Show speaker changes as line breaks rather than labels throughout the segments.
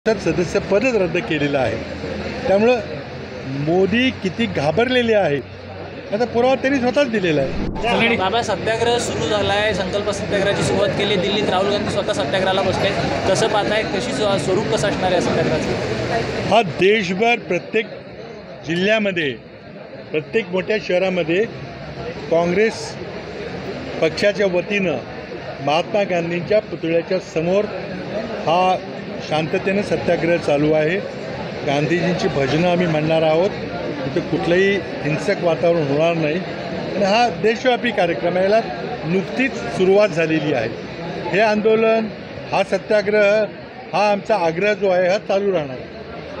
तर सदस्यपदच रद्द केलेलं आहे। त्यामुळं मोदी किती घाबरलेले आहेत आता पुरावा त्यांनी स्वतःच दिलेला आहे।
बाबा सत्याग्रह सुरू झाला आहे, संकल्प सत्याग्रहाची सुरुवात केली। दिल्लीत राहुल गांधी स्वतः सत्याग्रहाला बसले, कसं पाहताय, कशी स्वरूप कसं असणार आहे सत्याग्रहाचं?
हा देशभर प्रत्येक जिल्ह्यामध्ये प्रत्येक मोठ्या शहरामध्ये काँग्रेस पक्षाच्या वतीनं महात्मा गांधींच्या पुतळ्याच्या समोर हा शांततेने सत्याग्रह चालू आहे। गांधीजींची भजनं आम्ही म्हणणार आहोत, तिथे कुठलंही हिंसक वातावरण होणार नाही आणि हा देशव्यापी कार्यक्रम आहे। याला नुकतीच सुरुवात झालेली आहे। हे आंदोलन, हा सत्याग्रह, हा आमचा आग्रह जो आहे हा चालू राहणार आहे।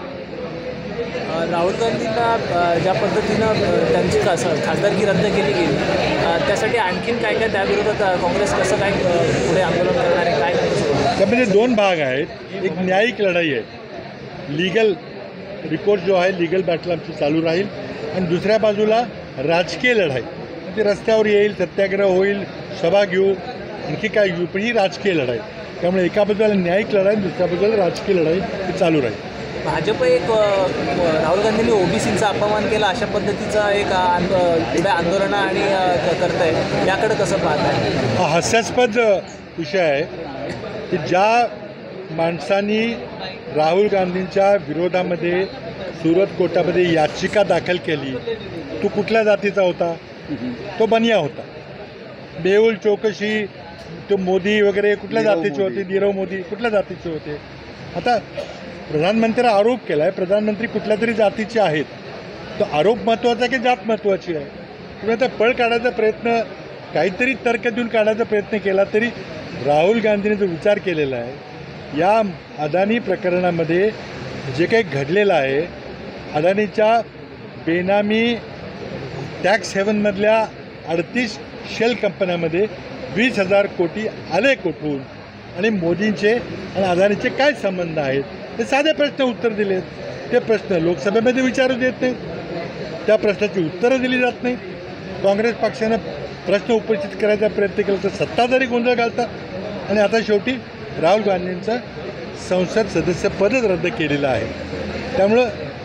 राहुल गांधींना ज्या पद्धतीनं त्यांची खासदारकी रद्द केली गेली, त्यासाठी आणखीन काय काय त्याविरोधात काँग्रेस कसं काय पुढे आंदोलन करणार आहे, काय
त्यामध्ये दोन भाग आहेत। एक न्यायिक लढाई आहे, लीगल रिपोर्ट जो आहे, लीगल बॅटल आमची चालू राहील आणि दुसऱ्या बाजूला राजकीय लढाई, म्हणजे रस्त्यावर येईल, सत्याग्रह होईल, सभा घेऊ, आणखी काय घेऊ, पण ही राजकीय लढाई। त्यामुळे एका बाजूला न्यायिक लढाई, दुसऱ्या बाजूला राजकीय लढाई ही चालू राहील।
भाजप एक राहुल गांधींनी ओबीसींचा अपमान केला अशा पद्धतीचा एक आंदोलन आणि करत आहे, याकडे कसं पाहताय?
हा हास्यास्पद विषय आहे की ज्या माणसांनी राहुल गांधींच्या विरोधामध्ये सुरत कोर्टामध्ये याचिका दाखल केली, तो कुठल्या जातीचा होता? तो बनिया होता। मेहुल चौकशी, तो मोदी वगैरे कुठल्या जातीचे होते? नीरव मोदी कुठल्या जातीचे होते? आता प्रधानमंत्र्यांनी आरोप केला आहे, प्रधानमंत्री कुठल्या तरी जातीचे आहेत, तो आरोप महत्त्वाचा की जात महत्त्वाची आहे? तुम्ही आता पळ काढायचा प्रयत्न, काहीतरी तर्क देऊन काढायचा प्रयत्न केला तरी राहुल गांधींनी जो विचार केलेला आहे, या अदानी प्रकरणामध्ये जे काही घडलेलं आहे, अदानीच्या बेनामी टॅक्स हेवनमधल्या 38 शेल कंपन्यांमध्ये 20,000 कोटी आले कुठून आणि मोदींचे आणि अदानीचे काय संबंध आहेत, ते साधे प्रश्न उत्तर दिलेत। ते प्रश्न लोकसभेमध्ये विचारू देत नाहीत, त्या प्रश्नाची उत्तरं दिली जात नाही। काँग्रेस पक्षानं प्रश्न उपस्थित करायचा प्रयत्न केला तर सत्ताधारी गोंधळ घालतात आणि आता शेवटी राहुल गांधींचं संसद सदस्यपदच रद्द केलेलं आहे। त्यामुळं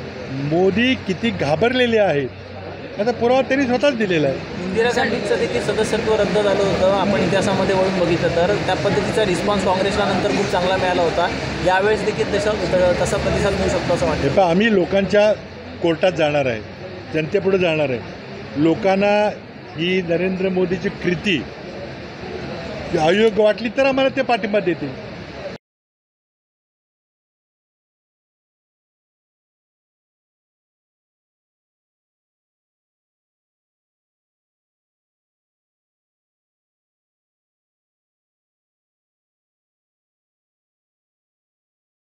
मोदी किती घाबरलेले आहेत आता पुरावा त्यांनी स्वतःच दिलेला आहे।
इंदिरा गांधींचं देखील सदस्यत्व रद्द झालं होतं, आपण इतिहासामध्ये वळून बघितलं तर त्या पद्धतीचा रिस्पॉन्स काँग्रेसला नंतर खूप चांगला मिळाला होता। यावेळेस देखील तसा प्रतिसाद मिळू शकतो असं वाटतं?
पण आम्ही लोकांच्या कोर्टात जाणार आहे, जनतेपुढे जाणार आहे। लोकांना ही नरेंद्र मोदीची कृती अयोग्य वाटली तर आम्हाला ते पाठिंबा देतील।